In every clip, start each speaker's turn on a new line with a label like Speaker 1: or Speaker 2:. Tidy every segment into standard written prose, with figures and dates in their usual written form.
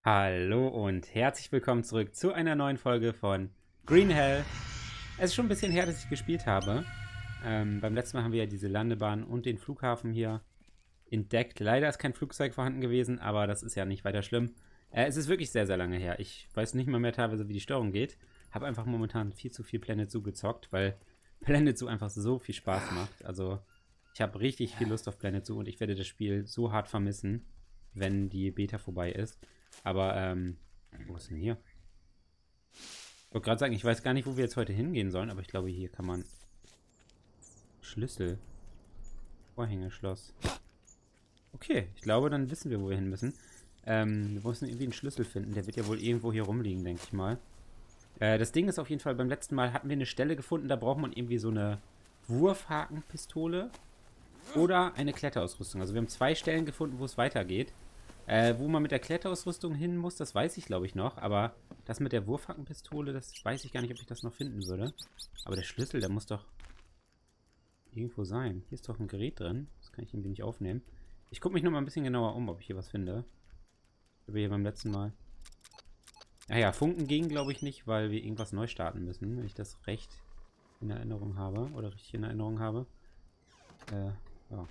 Speaker 1: Hallo und herzlich willkommen zurück zu einer neuen Folge von Green Hell. Es ist schon ein bisschen her, dass ich gespielt habe. Beim letzten Mal haben wir ja diese Landebahn und den Flughafen hier entdeckt. Leider ist kein Flugzeug vorhanden gewesen, aber das ist ja nicht weiter schlimm. Es ist wirklich sehr, sehr lange her. Ich weiß nicht mal mehr teilweise, wie die Steuerung geht. Habe einfach momentan viel zu viel Planet Zoo gezockt, weil Planet Zoo einfach so viel Spaß macht. Also ich habe richtig viel Lust auf Planet Zoo und ich werde das Spiel so hart vermissen, wenn die Beta vorbei ist. Aber, wo ist denn hier? Ich wollte gerade sagen, ich weiß gar nicht, wo wir jetzt heute hingehen sollen, aber ich glaube, hier kann man Schlüssel. Vorhängeschloss. Okay, ich glaube, dann wissen wir, wo wir hin müssen. Wir müssen irgendwie einen Schlüssel finden. Der wird ja wohl irgendwo hier rumliegen, denke ich mal. Das Ding ist auf jeden Fall, beim letzten Mal hatten wir eine Stelle gefunden, da braucht man irgendwie so eine Wurfhakenpistole oder eine Kletterausrüstung. Also wir haben 2 Stellen gefunden, wo es weitergeht. Wo man mit der Kletterausrüstung hin muss, das weiß ich, glaube ich, noch. Aber das mit der Wurfhackenpistole, das weiß ich gar nicht, ob ich das noch finden würde. Aber der Schlüssel, der muss doch irgendwo sein. Hier ist doch ein Gerät drin. Das kann ich irgendwie nicht aufnehmen. Ich gucke mich noch mal ein bisschen genauer um, ob ich hier was finde. Ich habe hier beim letzten Mal... Naja, Funken ging, glaube ich, nicht, weil wir irgendwas neu starten müssen. Wenn ich das recht in Erinnerung habe. Oder richtig in Erinnerung habe. Ja.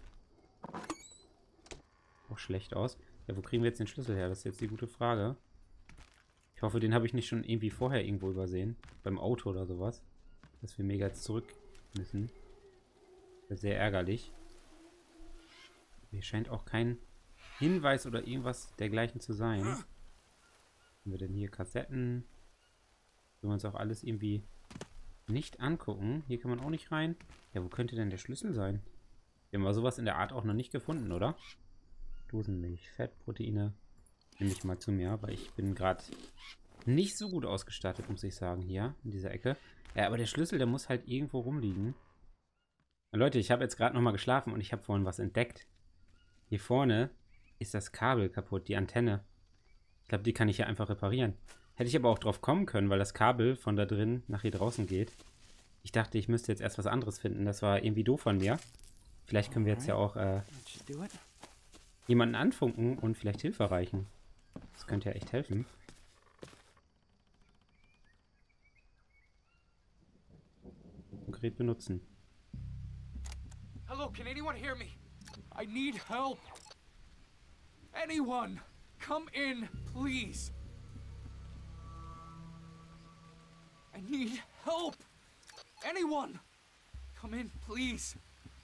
Speaker 1: Auch schlecht aus. Ja, wo kriegen wir jetzt den Schlüssel her? Das ist jetzt die gute Frage. Ich hoffe, den habe ich nicht schon irgendwie vorher irgendwo übersehen. Beim Auto oder sowas. Dass wir mega jetzt zurück müssen. Das ist sehr ärgerlich. Hier scheint auch kein Hinweis oder irgendwas dergleichen zu sein. Was haben wir denn hier? Kassetten. Können wir uns auch alles irgendwie nicht angucken. Hier kann man auch nicht rein. Ja, wo könnte denn der Schlüssel sein? Wir haben aber sowas in der Art auch noch nicht gefunden, oder? Dosenmilch, Fettproteine. Nehme ich mal zu mir, weil ich bin gerade nicht so gut ausgestattet, muss ich sagen, hier in dieser Ecke. Ja, aber der Schlüssel, der muss halt irgendwo rumliegen. Und Leute, ich habe jetzt gerade nochmal geschlafen und ich habe vorhin was entdeckt. Hier vorne ist das Kabel kaputt, die Antenne. Ich glaube, die kann ich hier einfach reparieren. Hätte ich aber auch drauf kommen können, weil das Kabel von da drin nach hier draußen geht. Ich dachte, ich müsste jetzt erst was anderes finden. Das war irgendwie doof von mir. Vielleicht können wir jetzt ja auch jemanden anfunken und vielleicht Hilfe erreichen. Das könnte ja echt helfen. Gerät benutzen.
Speaker 2: Hello, can anyone hear me? I need help. Anyone, come in, please. I need help. Anyone, come in, please.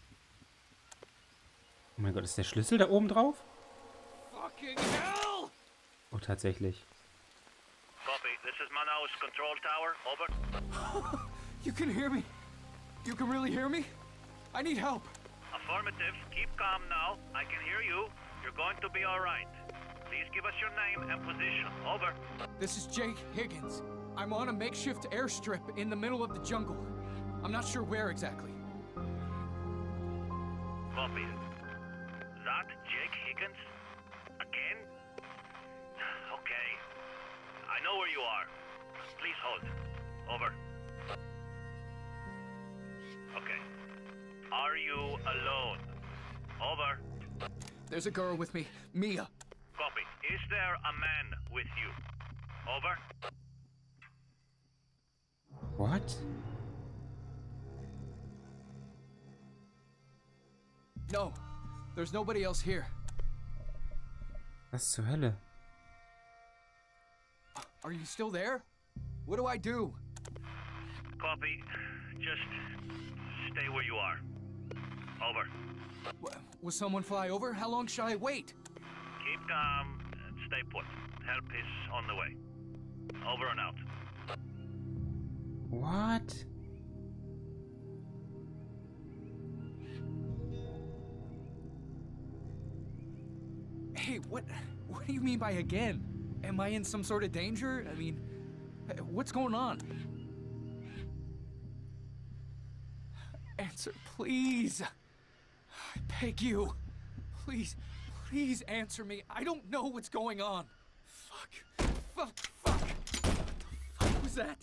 Speaker 1: Oh mein Gott, ist der Schlüssel da oben drauf?
Speaker 2: Fucking hell!
Speaker 1: Oh, tatsächlich.
Speaker 3: Copy. This is Manaus Control Tower. Over.
Speaker 2: You can hear me? You can really hear me? I need help.
Speaker 3: Affirmative. Keep calm now. I can hear you. You're going to be all right. Please give us your name and position. Over.
Speaker 2: This is Jake Higgins. I'm on a makeshift airstrip in the middle of the jungle. I'm not sure where exactly.
Speaker 3: Copy. That Jake Higgins? Again? Okay. I know where you are. Please hold. Over. Okay. Are you alone? Over.
Speaker 2: There's a girl with me, Mia.
Speaker 3: Copy. Is there a man with you? Over.
Speaker 1: What?
Speaker 2: No, there's nobody else here.
Speaker 1: Was zur Hölle?
Speaker 2: Are you still there? What do I do?
Speaker 3: Copy. Just stay where you are. Over.
Speaker 2: Will someone fly over? How long should I wait?
Speaker 3: Keep calm and stay put. Help is on the way. Over and out.
Speaker 1: What?
Speaker 2: Hey, what do you mean by again? Am I in some sort of danger? I mean, what's going on? Answer, please. I beg you. Please, please answer me. I don't know what's going on. Fuck. What the fuck was that?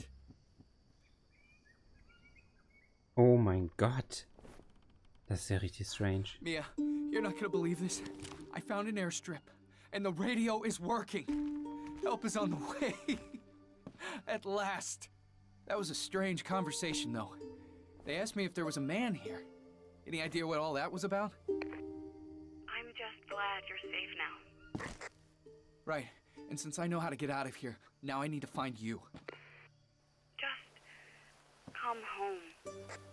Speaker 1: Oh mein Gott. Das ist ja richtig strange.
Speaker 2: Mia, you're not gonna believe this. I found an airstrip, and the radio is working. Help is on the way. At last. That was a strange conversation, though. They asked me if there was a man here. Any idea what all that was about?
Speaker 4: I'm just glad you're safe now.
Speaker 2: Right. And since I know how to get out of here, now I need to find you.
Speaker 4: Just come home.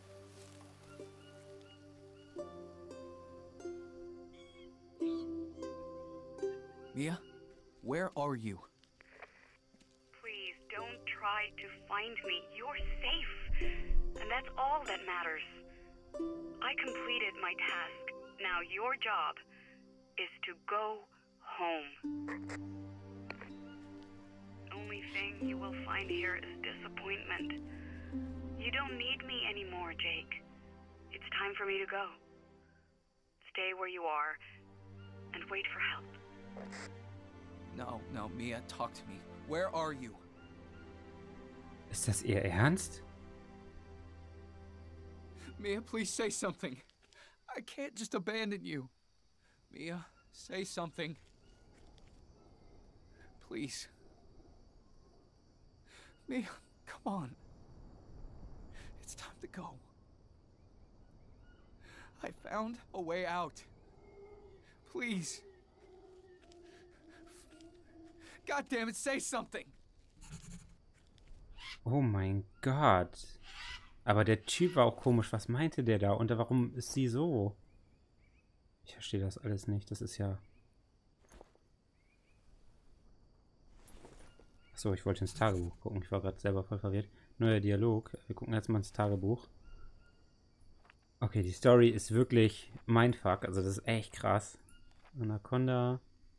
Speaker 2: Mia, where are you?
Speaker 4: Please don't try to find me. You're safe. And that's all that matters. I completed my task. Now your job is to go home. Only thing you will find here is disappointment. You don't need me anymore, Jake. It's time for me to go. Stay where you are and wait for help.
Speaker 2: No, Mia, talk to me. Where are you?
Speaker 1: Ist das ihr Ernst?
Speaker 2: Mia, please say something. I can't just abandon you. Mia, say something. Please. Mia, come on. It's time to go. I found a way out. Please. God damn it, say something.
Speaker 1: Oh mein Gott. Aber der Typ war auch komisch. Was meinte der da? Und warum ist sie so? Ich verstehe das alles nicht. Das ist ja... Achso, ich wollte ins Tagebuch gucken. Ich war gerade selber voll verwirrt. Neuer Dialog. Wir gucken jetzt mal ins Tagebuch. Okay, die Story ist wirklich Mindfuck. Also das ist echt krass. Anaconda.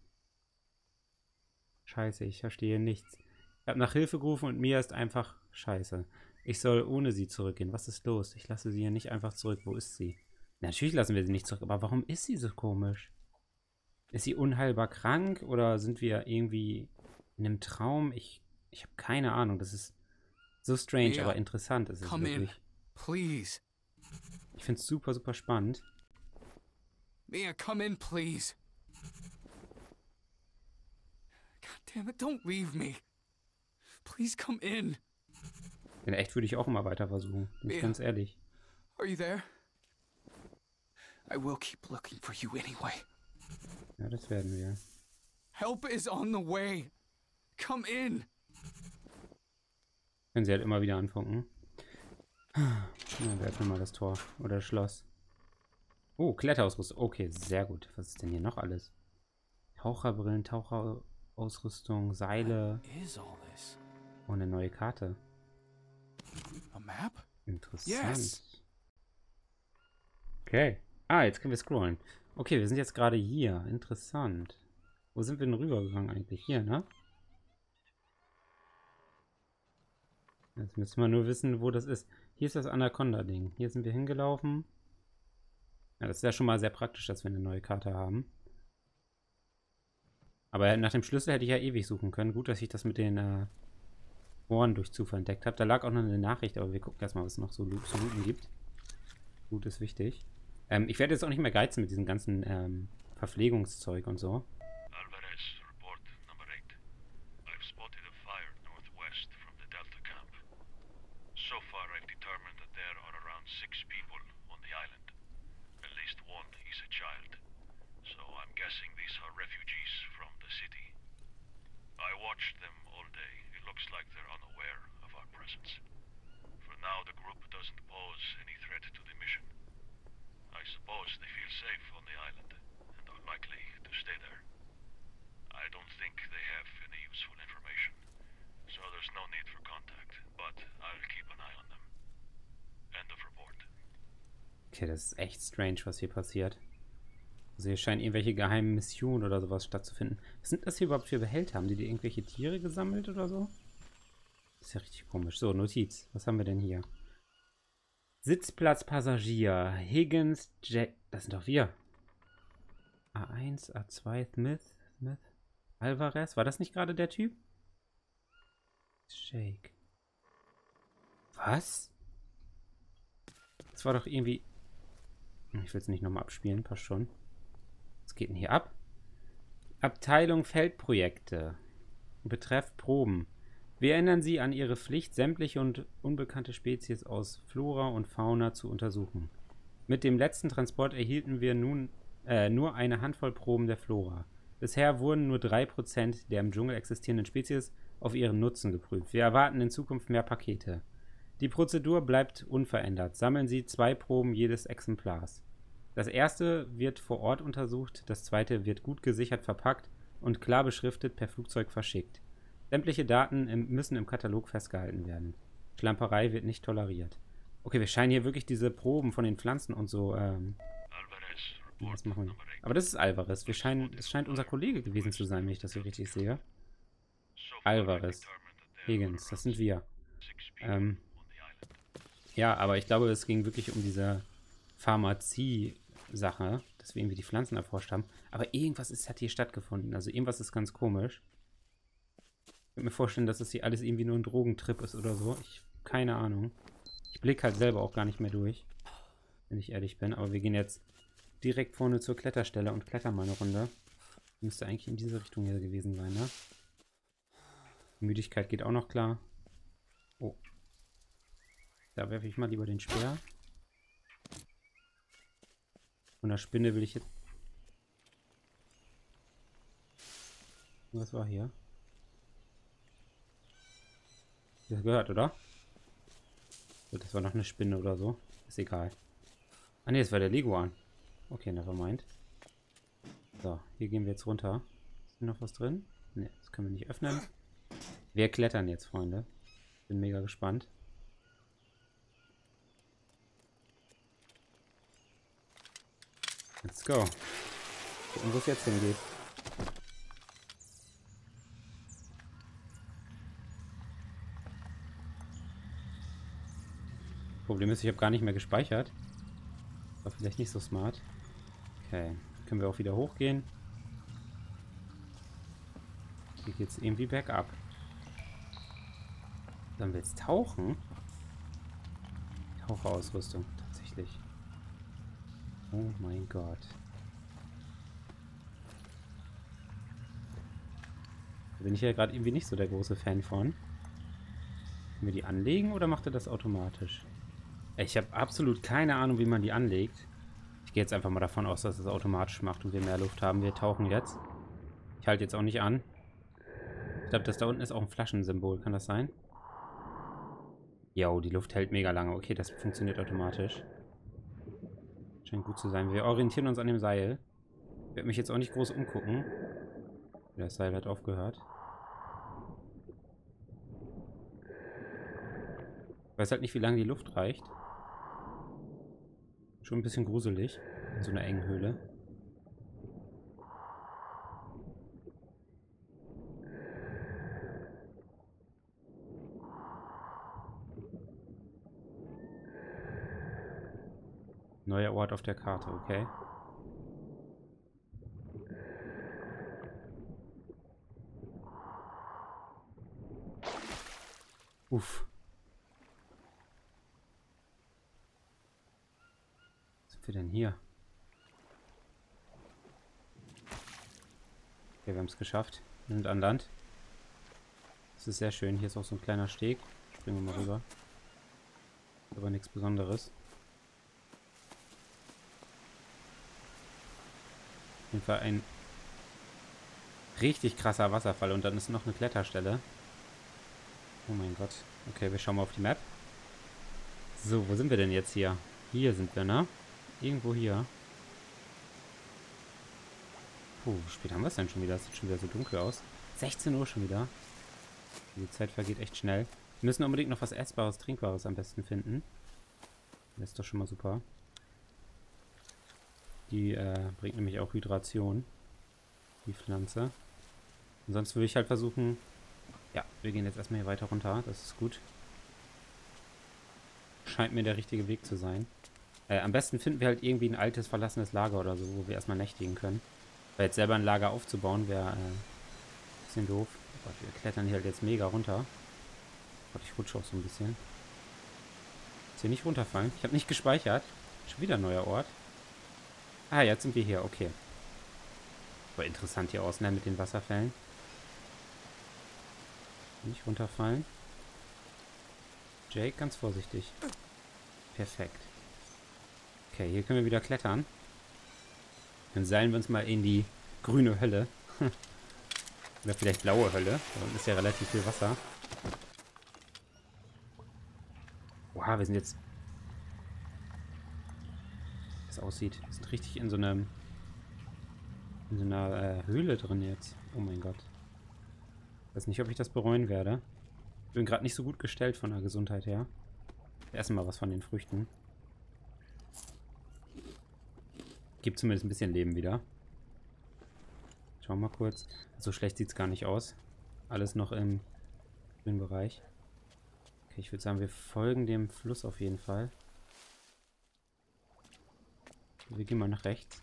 Speaker 1: Scheiße, ich verstehe nichts. Ich habe nach Hilfe gerufen und Mia ist einfach scheiße. Ich soll ohne sie zurückgehen. Was ist los? Ich lasse sie hier nicht einfach zurück. Wo ist sie? Natürlich lassen wir sie nicht zurück. Aber warum ist sie so komisch? Ist sie unheilbar krank? Oder sind wir irgendwie in einem Traum? Ich habe keine Ahnung. Das ist so strange,
Speaker 2: Mia,
Speaker 1: aber interessant. Es ist wirklich.
Speaker 2: Please.
Speaker 1: Ich finde es super, super spannend.
Speaker 2: Mia, come in, please. God damn it, don't leave me. Please come in.
Speaker 1: In echt würde ich auch immer weiter versuchen. Bin ich ganz ehrlich.
Speaker 2: Are you there? I will keep looking for you anyway.
Speaker 1: Ja, das werden wir.
Speaker 2: Help is on the way. Come in.
Speaker 1: Können sie halt immer wieder anfunken. Ja, wir öffnen mal das Tor. Oder das Schloss. Oh, Kletterausrüstung. Okay, sehr gut. Was ist denn hier noch alles? Taucherbrillen, Taucherausrüstung, Seile. Oh, eine neue Karte.
Speaker 2: A map?
Speaker 1: Interessant.
Speaker 2: Yes.
Speaker 1: Okay. Ah, jetzt können wir scrollen. Okay, wir sind jetzt gerade hier. Interessant. Wo sind wir denn rübergegangen eigentlich? Hier, ne? Jetzt müssen wir nur wissen, wo das ist. Hier ist das Anaconda-Ding. Hier sind wir hingelaufen. Ja, das ist ja schon mal sehr praktisch, dass wir eine neue Karte haben. Aber nach dem Schlüssel hätte ich ja ewig suchen können. Gut, dass ich das mit den Ohren durch Zufall entdeckt habe. Da lag auch noch eine Nachricht, aber wir gucken erstmal, was es noch so zu looten gibt. Gut ist wichtig. Ich werde jetzt auch nicht mehr geizen mit diesem ganzen Verpflegungszeug und so.
Speaker 5: Alvarez, report number 8. I've spotted a fire northwest from the Delta camp. So far I've determined that there are around 6 people on the island. At least one is a child. So I'm guessing these are refugees from the city. I watched them all day. It looks like they're unaware of our presence. For now the group doesn't pose any threat to the mission. I suppose they feel safe on the island and are likely to stay there. I don't think they have any useful information, so there's no need for contact, but I'll keep an eye on them. End of report.
Speaker 1: Okay, das ist echt strange, was hier passiert. Also hier scheinen irgendwelche geheimen Missionen oder sowas stattzufinden. Was sind das hier überhaupt für Behälter? Haben die irgendwelche Tiere gesammelt oder so? Das ist ja richtig komisch. So, Notiz. Was haben wir denn hier? Sitzplatz Passagier. Higgins, Jack. Das sind doch wir. A1, A2, Smith. Alvarez. War das nicht gerade der Typ? Shake. Was? Das war doch irgendwie... Ich will es nicht nochmal abspielen. Passt schon. Was geht denn hier ab? Abteilung Feldprojekte. Betreff Proben. Wir erinnern Sie an Ihre Pflicht, sämtliche und unbekannte Spezies aus Flora und Fauna zu untersuchen. Mit dem letzten Transport erhielten wir nun nur eine Handvoll Proben der Flora. Bisher wurden nur 3% der im Dschungel existierenden Spezies auf ihren Nutzen geprüft. Wir erwarten in Zukunft mehr Pakete. Die Prozedur bleibt unverändert. Sammeln Sie 2 Proben jedes Exemplars. Das erste wird vor Ort untersucht, das zweite wird gut gesichert verpackt und klar beschriftet per Flugzeug verschickt. Sämtliche Daten müssen im Katalog festgehalten werden. Schlamperei wird nicht toleriert. Okay, wir scheinen hier wirklich diese Proben von den Pflanzen und so, was machen wir? Aber das ist Alvarez. Das scheint unser Kollege gewesen zu sein, wenn ich das hier richtig sehe. Alvarez. Higgins, das sind wir. Ja, aber ich glaube, es ging wirklich um diese Pharmazie-Sache, dass wir irgendwie die Pflanzen erforscht haben. Aber irgendwas hat hier stattgefunden. Also irgendwas ist ganz komisch. Ich könnte mir vorstellen, dass das hier alles irgendwie nur ein Drogentrip ist oder so. Keine Ahnung. Ich blicke halt selber auch gar nicht mehr durch, wenn ich ehrlich bin. Aber wir gehen jetzt direkt vorne zur Kletterstelle und klettern mal eine Runde. Müsste eigentlich in diese Richtung hier gewesen sein, ne? Die Müdigkeit geht auch noch klar. Oh. Da werfe ich mal lieber den Speer. Von der Spinne will ich jetzt... Was war hier? Das gehört, oder? Das war noch eine Spinne oder so. Ist egal. Ah ne, das war der Leguan. Okay, nevermind. So, hier gehen wir jetzt runter. Ist hier noch was drin? Ne, das können wir nicht öffnen. Wir klettern jetzt, Freunde. Bin mega gespannt. Let's go. Gucken, wo es jetzt hingeht. Problem ist, ich habe gar nicht mehr gespeichert. War vielleicht nicht so smart. Okay, können wir auch wieder hochgehen. Hier geht es irgendwie bergab. Sollen wir jetzt tauchen? Taucherausrüstung, tatsächlich. Oh mein Gott. Da bin ich ja gerade irgendwie nicht so der große Fan von. Können wir die anlegen oder macht er das automatisch? Ich habe absolut keine Ahnung, wie man die anlegt. Ich gehe jetzt einfach mal davon aus, dass es automatisch macht und wir mehr Luft haben. Wir tauchen jetzt. Ich halte jetzt auch nicht an. Ich glaube, das da unten ist auch ein Flaschensymbol. Kann das sein? Jo, die Luft hält mega lange. Okay, das funktioniert automatisch. Scheint gut zu sein. Wir orientieren uns an dem Seil. Ich werde mich jetzt auch nicht groß umgucken. Das Seil hat aufgehört. Ich weiß halt nicht, wie lange die Luft reicht. Schon ein bisschen gruselig. In so einer engen Höhle. Neuer Ort auf der Karte, okay. Uff. Was sind wir denn hier? Okay, wir haben es geschafft. Wir sind an Land. Das ist sehr schön. Hier ist auch so ein kleiner Steg. Springen wir mal rüber. Aber nichts Besonderes. Auf jeden Fall ein richtig krasser Wasserfall und dann ist noch eine Kletterstelle. Oh mein Gott. Okay, wir schauen mal auf die Map. So, wo sind wir denn jetzt hier? Hier sind wir, ne? Irgendwo hier. Puh, wie spät haben wir es denn schon wieder? Es sieht schon wieder so dunkel aus. 16 Uhr schon wieder. Die Zeit vergeht echt schnell. Wir müssen unbedingt noch was Essbares, Trinkbares am besten finden. Das ist doch schon mal super. Die bringt nämlich auch Hydration. Die Pflanze. Ansonsten würde ich halt versuchen... Ja, wir gehen jetzt erstmal hier weiter runter. Das ist gut. Scheint mir der richtige Weg zu sein. Am besten finden wir halt irgendwie ein altes, verlassenes Lager oder so, wo wir erstmal nächtigen können. Weil jetzt selber ein Lager aufzubauen wäre ein bisschen doof. Oh Gott, wir klettern hier halt jetzt mega runter. Gott, ich rutsche auch so ein bisschen. Jetzt hier nicht runterfallen. Ich habe nicht gespeichert. Schon wieder ein neuer Ort. Ah, jetzt sind wir hier. Okay. Aber interessant hier aus, ne, mit den Wasserfällen. Nicht runterfallen. Jake, ganz vorsichtig. Perfekt. Okay, hier können wir wieder klettern. Dann seilen wir uns mal in die grüne Hölle. Oder vielleicht blaue Hölle. Da unten ist ja relativ viel Wasser. Wow, wir sind jetzt... Wie das aussieht. Wir sind richtig in so einer Höhle drin jetzt. Oh mein Gott. Ich weiß nicht, ob ich das bereuen werde. Ich bin gerade nicht so gut gestellt von der Gesundheit her. Wir essen mal was von den Früchten. Gibt zumindest ein bisschen Leben wieder. Schauen wir mal kurz. So schlecht sieht es gar nicht aus. Alles noch im grünen Bereich. Okay, ich würde sagen, wir folgen dem Fluss auf jeden Fall. Wir gehen mal nach rechts.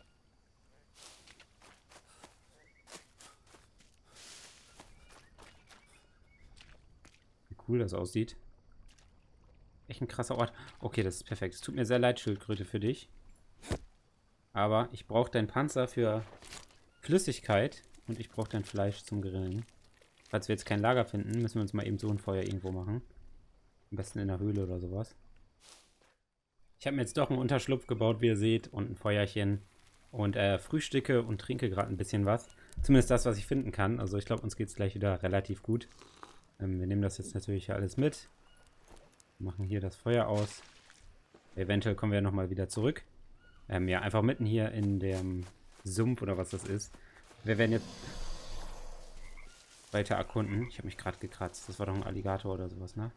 Speaker 1: Wie cool das aussieht. Echt ein krasser Ort. Okay, das ist perfekt. Es tut mir sehr leid, Schildkröte, für dich. Aber ich brauche deinen Panzer für Flüssigkeit und ich brauche dein Fleisch zum Grillen. Falls wir jetzt kein Lager finden, müssen wir uns mal eben so ein Feuer irgendwo machen. Am besten in der Höhle oder sowas. Ich habe mir jetzt doch einen Unterschlupf gebaut, wie ihr seht, und ein Feuerchen. Und frühstücke und trinke gerade ein bisschen was. Zumindest das, was ich finden kann. Also ich glaube, uns geht es gleich wieder relativ gut. Wir nehmen das jetzt natürlich alles mit. Machen hier das Feuer aus. Eventuell kommen wir nochmal wieder zurück. Ja, einfach mitten hier in dem Sumpf oder was das ist. Wir werden jetzt weiter erkunden. Ich habe mich gerade gekratzt. Das war doch ein Alligator oder sowas, ne?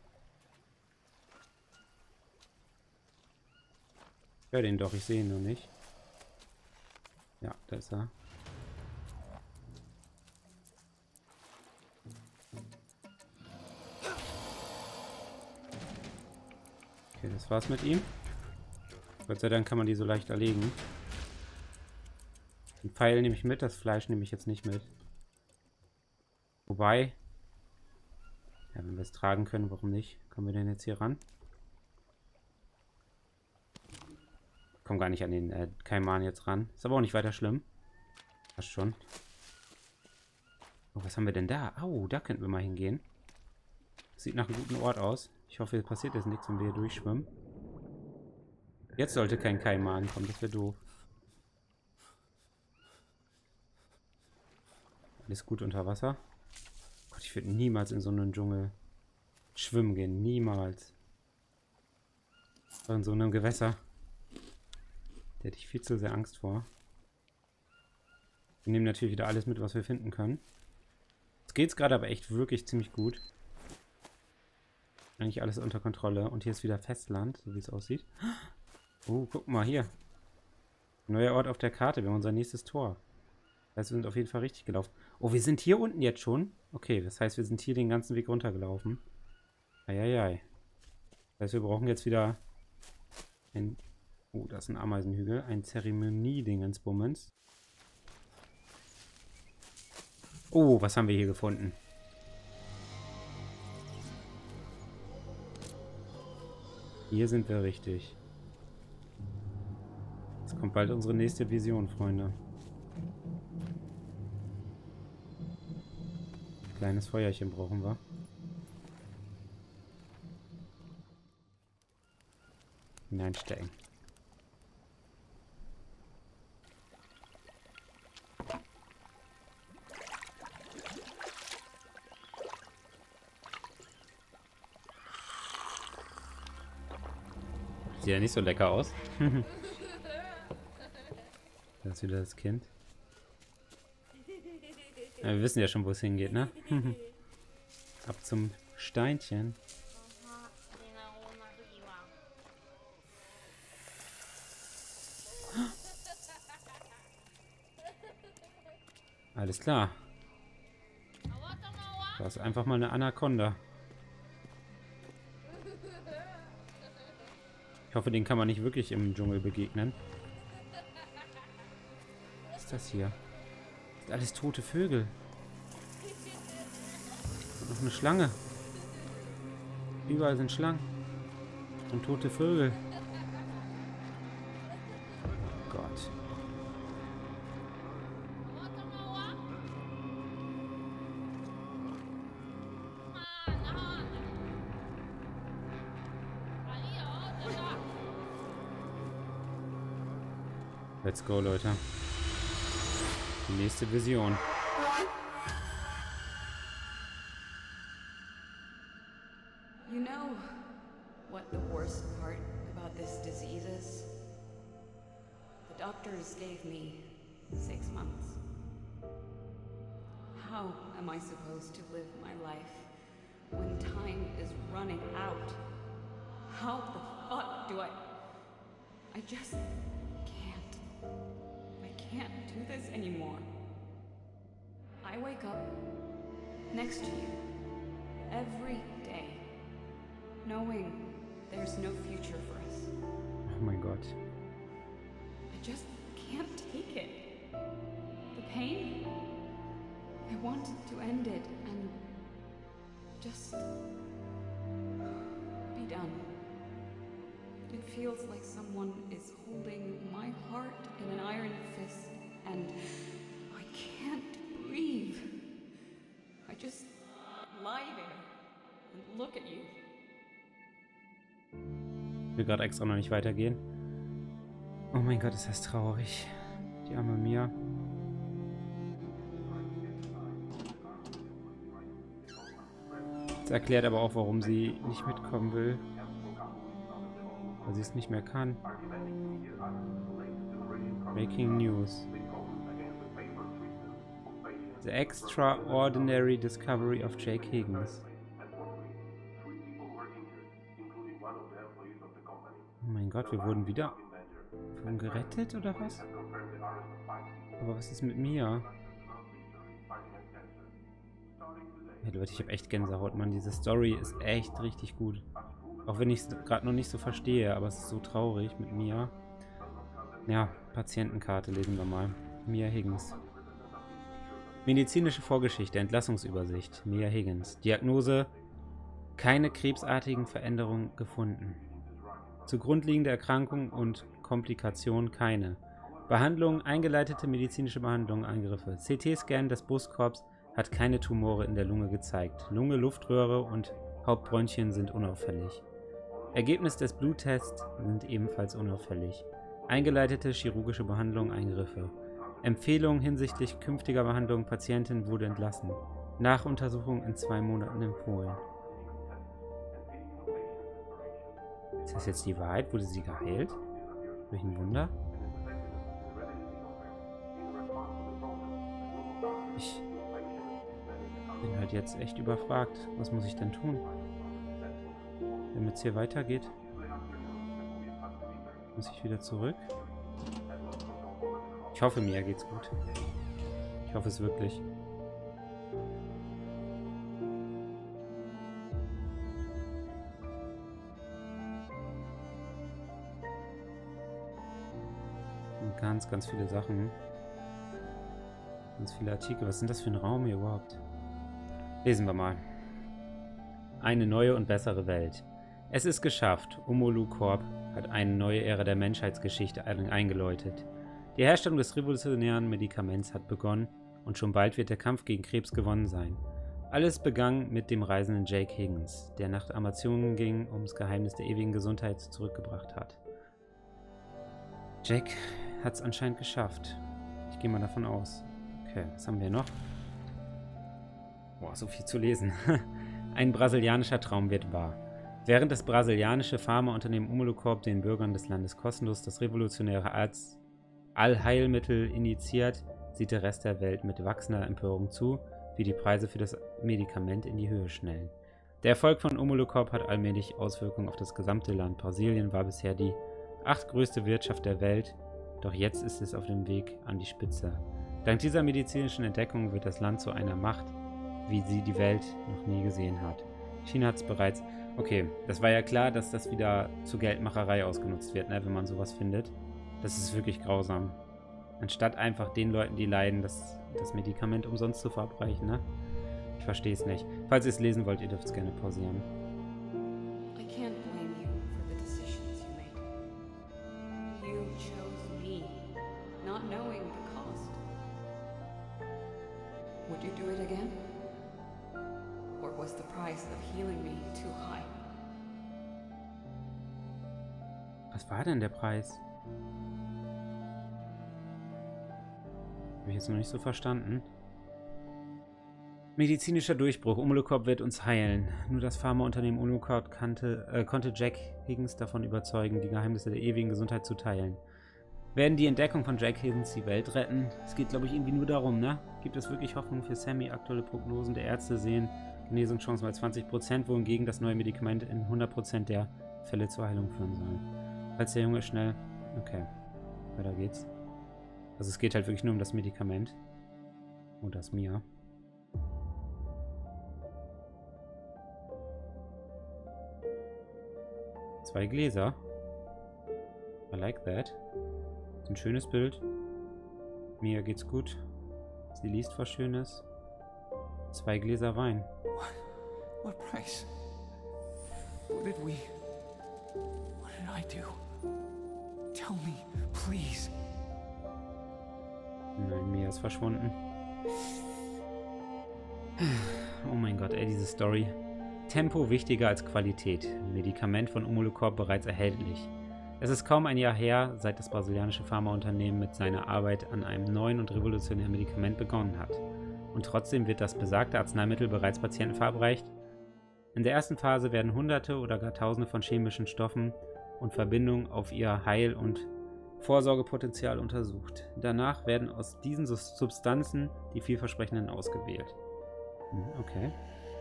Speaker 1: Ich höre den doch, ich sehe ihn nur nicht. Ja, da ist er. Okay, das war's mit ihm. Gott sei Dank kann man die so leicht erlegen. Den Pfeil nehme ich mit, das Fleisch nehme ich jetzt nicht mit. Wobei, ja, wenn wir es tragen können, warum nicht? Kommen wir denn jetzt hier ran? Ich komme gar nicht an den Kaiman jetzt ran. Ist aber auch nicht weiter schlimm. Fast schon. Oh, was haben wir denn da? Oh, da könnten wir mal hingehen. Sieht nach einem guten Ort aus. Ich hoffe, es passiert jetzt nichts, wenn wir hier durchschwimmen. Jetzt sollte kein Kaiman kommen, das wäre doof. Alles gut unter Wasser. Gott, ich würde niemals in so einen Dschungel schwimmen gehen. Niemals. In so einem Gewässer. Da hätte ich viel zu sehr Angst vor. Wir nehmen natürlich wieder alles mit, was wir finden können. Jetzt geht es gerade aber echt wirklich ziemlich gut. Eigentlich alles unter Kontrolle. Und hier ist wieder Festland, so wie es aussieht. Oh, guck mal hier. Neuer Ort auf der Karte. Wir haben unser nächstes Tor. Das heißt, wir sind auf jeden Fall richtig gelaufen. Oh, wir sind hier unten jetzt schon? Okay, das heißt, wir sind hier den ganzen Weg runtergelaufen. Eieiei. Das heißt, wir brauchen jetzt wieder ein... Oh, das ist ein Ameisenhügel. Ein Zeremonie-Dingensbummens. Oh, was haben wir hier gefunden? Hier sind wir richtig. Jetzt kommt bald unsere nächste Vision, Freunde. Kleines Feuerchen brauchen wir. Hineinstecken. Sieht ja nicht so lecker aus. Da ist wieder das Kind. Ja, wir wissen ja schon, wo es hingeht, ne? Ab zum Steinchen. Alles klar. Das ist einfach mal eine Anaconda. Ich hoffe, den kann man nicht wirklich im Dschungel begegnen. Was ist das hier? Das sind alles tote Vögel. Und noch eine Schlange. Überall sind Schlangen. Und tote Vögel. Gott. Let's go, Leute. Die nächste Vision.
Speaker 4: You know what the worst part about this disease is? The doctors gave me 6 months. How am I supposed to live my life when time is running out? How the fuck do I just can't. I can't do this anymore. I wake up next to you every day, knowing there's no future for us.
Speaker 1: Oh mein Gott.
Speaker 4: I just can't take it. The pain? I wanted to end it and just be done. It feels like someone is holding my heart in an iron fist and I can't breathe. I just lie there and look at you.
Speaker 1: Ich will gerade extra noch nicht weitergehen. Oh mein Gott, ist das traurig. Die arme Mia. Das erklärt aber auch, warum sie nicht mitkommen will. Weil sie es nicht mehr kann. Breaking News. The extraordinary discovery of Jake Higgins. Oh mein Gott, wir wurden wieder gerettet oder was? Aber was ist mit mir? Hey Leute, ich habe echt Gänsehaut, Mann. Diese Story ist echt richtig gut. Auch wenn ich es gerade noch nicht so verstehe, aber es ist so traurig mit Mia. Ja, Patientenkarte lesen wir mal. Mia Higgins. Medizinische Vorgeschichte, Entlassungsübersicht. Mia Higgins. Diagnose: keine krebsartigen Veränderungen gefunden. Zugrunde liegende Erkrankung und Komplikation keine. Behandlung: eingeleitete medizinische Behandlung, Eingriffe. CT-Scan des Brustkorbs hat keine Tumore in der Lunge gezeigt. Lunge, Luftröhre und Hauptbronchien sind unauffällig. Ergebnis des Bluttests sind ebenfalls unauffällig. Eingeleitete chirurgische Behandlung, Eingriffe. Empfehlung hinsichtlich künftiger Behandlung: Patientin wurde entlassen. Nachuntersuchung in 2 Monaten empfohlen. Ist das jetzt die Wahrheit? Wurde sie geheilt? Durch ein Wunder? Ich bin halt jetzt echt überfragt. Was muss ich denn tun? Damit es hier weitergeht, muss ich wieder zurück. Ich hoffe, mir geht's gut. Ich hoffe es wirklich. Und ganz, ganz viele Sachen. Ganz viele Artikel. Was ist das für ein Raum hier überhaupt? Lesen wir mal. Eine neue und bessere Welt. Es ist geschafft. Umolu Corp hat eine neue Ära der Menschheitsgeschichte eingeläutet. Die Herstellung des revolutionären Medikaments hat begonnen und schon bald wird der Kampf gegen Krebs gewonnen sein. Alles begann mit dem reisenden Jake Higgins, der nach Amazonen ging, um das Geheimnis der ewigen Gesundheit zurückgebracht hat. Jake hat es anscheinend geschafft. Ich gehe mal davon aus. Okay, was haben wir noch? Boah, so viel zu lesen. Ein brasilianischer Traum wird wahr. Während das brasilianische Pharmaunternehmen Umolu Corp den Bürgern des Landes kostenlos das revolutionäre Allheilmittel injiziert, sieht der Rest der Welt mit wachsender Empörung zu, wie die Preise für das Medikament in die Höhe schnellen. Der Erfolg von Umolu Corp hat allmählich Auswirkungen auf das gesamte Land. Brasilien war bisher die 8. größte Wirtschaft der Welt, doch jetzt ist es auf dem Weg an die Spitze. Dank dieser medizinischen Entdeckung wird das Land zu einer Macht, wie sie die Welt noch nie gesehen hat. China hat es bereits... Okay, das war ja klar, dass das wieder zur Geldmacherei ausgenutzt wird, ne, wenn man sowas findet. Das ist wirklich grausam. Anstatt einfach den Leuten, die leiden, das Medikament umsonst zu verabreichen, ne? Ich verstehe es nicht. Falls ihr es lesen wollt, ihr dürft es gerne pausieren.
Speaker 4: I can't blame you for the decisions you made. You chose me, not knowing the cost. Would you do it again? Or was the price of healing me too high?
Speaker 1: Was war denn der Preis? Habe ich jetzt noch nicht so verstanden. Medizinischer Durchbruch. Omolocorp wird uns heilen. Nur das Pharmaunternehmen Omolocorp konnte Jack Higgins davon überzeugen, die Geheimnisse der ewigen Gesundheit zu teilen. Werden die Entdeckung von Jack Higgins die Welt retten? Es geht, glaube ich, irgendwie nur darum, ne? Gibt es wirklich Hoffnung für Sammy? Aktuelle Prognosen der Ärzte sehen Genesungschancen bei 20%, wohingegen das neue Medikament in 100% der Fälle zur Heilung führen soll. Falls der Junge schnell... Okay, weiter geht's. Also es geht halt wirklich nur um das Medikament. Und das Mia. Zwei Gläser. I like that. Ein schönes Bild. Mia geht's gut. Sie liest was Schönes. Zwei Gläser Wein.
Speaker 2: What price? What did I do? Tell me, please.
Speaker 1: Nein, Mia ist verschwunden. Oh mein Gott, ey, diese Story. Tempo wichtiger als Qualität. Medikament von Omolocorp bereits erhältlich. Es ist kaum ein Jahr her, seit das brasilianische Pharmaunternehmen mit seiner Arbeit an einem neuen und revolutionären Medikament begonnen hat. Und trotzdem wird das besagte Arzneimittel bereits Patienten verabreicht. In der ersten Phase werden Hunderte oder gar Tausende von chemischen Stoffen und Verbindungen auf ihr Heil- und Vorsorgepotenzial untersucht. Danach werden aus diesen Substanzen die vielversprechenden ausgewählt. Okay.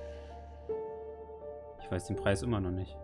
Speaker 1: Ich weiß den Preis immer noch nicht.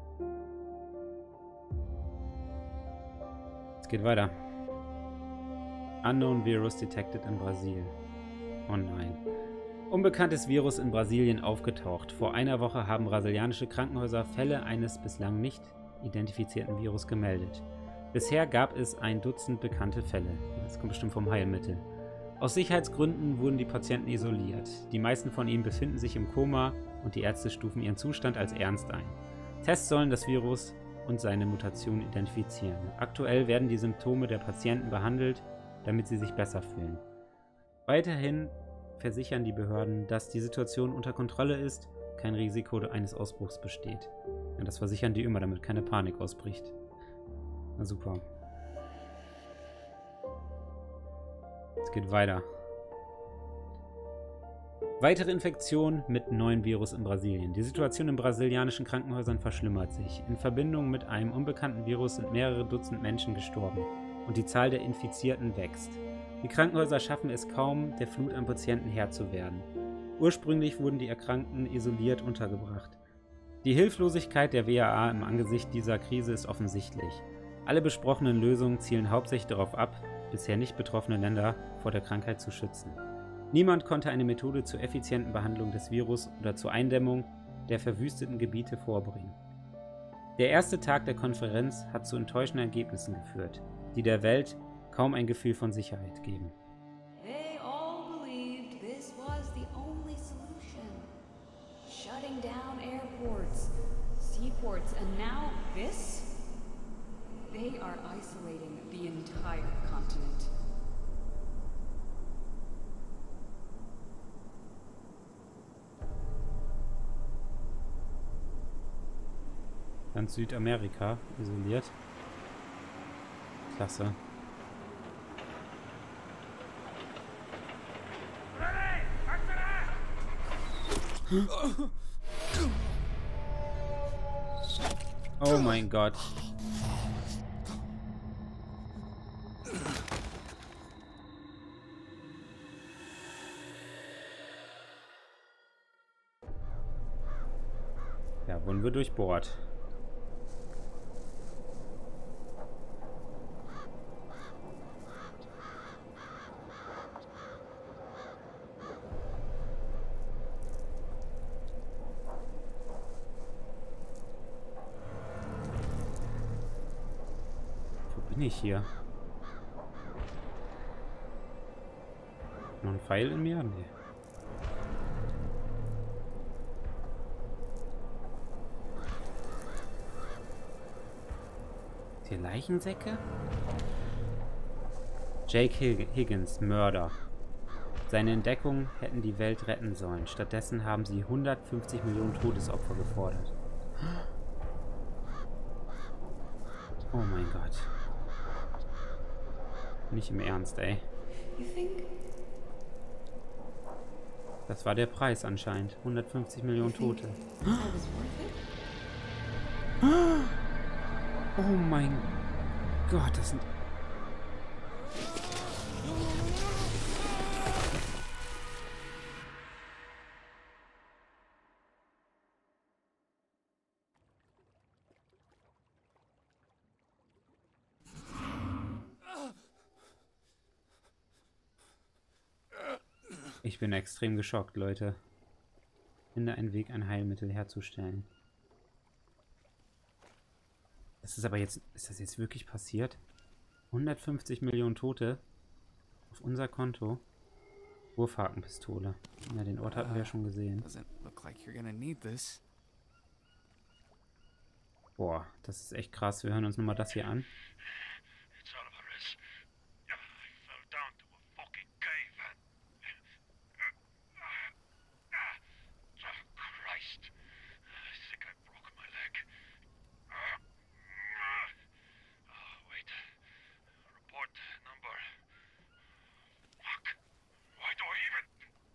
Speaker 1: Es geht weiter. Unknown Virus detected in Brasilien. Oh nein. Unbekanntes Virus in Brasilien aufgetaucht. Vor einer Woche haben brasilianische Krankenhäuser Fälle eines bislang nicht identifizierten Virus gemeldet. Bisher gab es 1 Dutzend bekannte Fälle. Das kommt bestimmt vom Heilmittel. Aus Sicherheitsgründen wurden die Patienten isoliert. Die meisten von ihnen befinden sich im Koma und die Ärzte stufen ihren Zustand als ernst ein. Tests sollen das Virus und seine Mutation identifizieren. Aktuell werden die Symptome der Patienten behandelt, damit sie sich besser fühlen. Weiterhin versichern die Behörden, dass die Situation unter Kontrolle ist, kein Risiko eines Ausbruchs besteht. Ja, das versichern die immer, damit keine Panik ausbricht. Na super. Es geht weiter. Weitere Infektionen mit neuen Virus in Brasilien. Die Situation in brasilianischen Krankenhäusern verschlimmert sich. In Verbindung mit einem unbekannten Virus sind mehrere Dutzend Menschen gestorben und die Zahl der Infizierten wächst. Die Krankenhäuser schaffen es kaum, der Flut an Patienten Herr zu werden. Ursprünglich wurden die Erkrankten isoliert untergebracht. Die Hilflosigkeit der WAA im Angesicht dieser Krise ist offensichtlich. Alle besprochenen Lösungen zielen hauptsächlich darauf ab, bisher nicht betroffene Länder vor der Krankheit zu schützen. Niemand konnte eine Methode zur effizienten Behandlung des Virus oder zur Eindämmung der verwüsteten Gebiete vorbringen. Der erste Tag der Konferenz hat zu enttäuschenden Ergebnissen geführt, die der Welt kaum ein Gefühl von Sicherheit geben.
Speaker 6: They all believed this was the only solution. Shutting down airports, seaports, and now this? They are isolating the entire continent.
Speaker 1: Ganz Südamerika isoliert. Klasse. Oh mein Gott. Ja, wurden wir durchbohrt. Bin ich hier? Noch ein Pfeil in mir? Nee. Die Leichensäcke? Jake Higgins, Mörder. Seine Entdeckungen hätten die Welt retten sollen. Stattdessen haben sie 150 Millionen Todesopfer gefordert. Oh mein Gott. Nicht im Ernst, ey.
Speaker 6: You think?
Speaker 1: Das war der Preis anscheinend. 150 Millionen Tote.
Speaker 6: I was worth it?
Speaker 1: Oh mein Gott, das sind... Ich bin extrem geschockt, Leute. Finde einen Weg, ein Heilmittel herzustellen. Das ist aber jetzt... Ist das jetzt wirklich passiert? 150 Millionen Tote auf unser Konto. Wurfhakenpistole. Ja, den Ort hatten wir ja schon gesehen.
Speaker 2: Doesn't look like you're gonna need this.
Speaker 1: Boah, das ist echt krass. Wir hören uns nochmal das hier an.
Speaker 5: It's Alvarez. I fell down to a fucking cave and... Christ. I think I broke my leg. Wait. Report number... Fuck. Why do I even...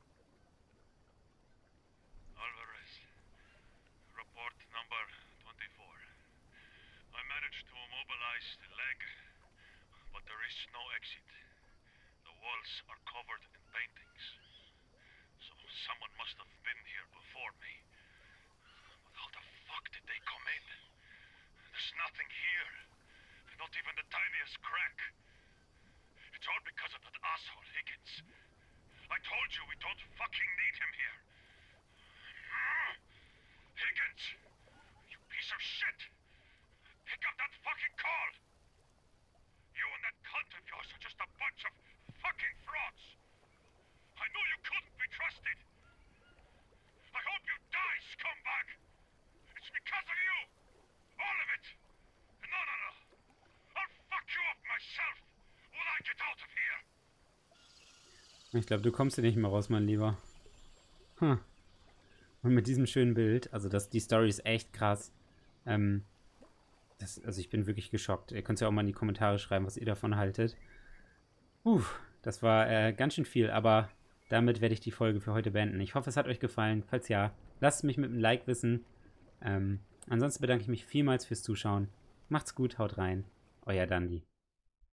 Speaker 5: Alvarez. Report number 24. I managed to immobilize the leg, but there is no exit. The walls are covered in paintings. So someone must have been here before me. But how the fuck did they come in? There's nothing here. Not even the tiniest crack. It's all because of that asshole Higgins. I told you we don't fucking need him here. Higgins! You piece of shit! Pick up that fucking call! You and that cunt of yours are just a bunch of fucking frauds! I know you couldn't be trusted! I hope you die, scumbag! It's because of you! All of it! No! I'll fuck you up myself when I get out of here!
Speaker 1: Ich glaube, du kommst hier nicht mehr raus, mein Lieber. Hm. Und mit diesem schönen Bild, also die Story ist echt krass. Also ich bin wirklich geschockt. Ihr könnt ja auch mal in die Kommentare schreiben, was ihr davon haltet. Das war ganz schön viel, aber damit werde ich die Folge für heute beenden. Ich hoffe, es hat euch gefallen. Falls ja, lasst mich mit einem Like wissen. Ansonsten bedanke ich mich vielmals fürs Zuschauen. Macht's gut, haut rein. Euer Dandy.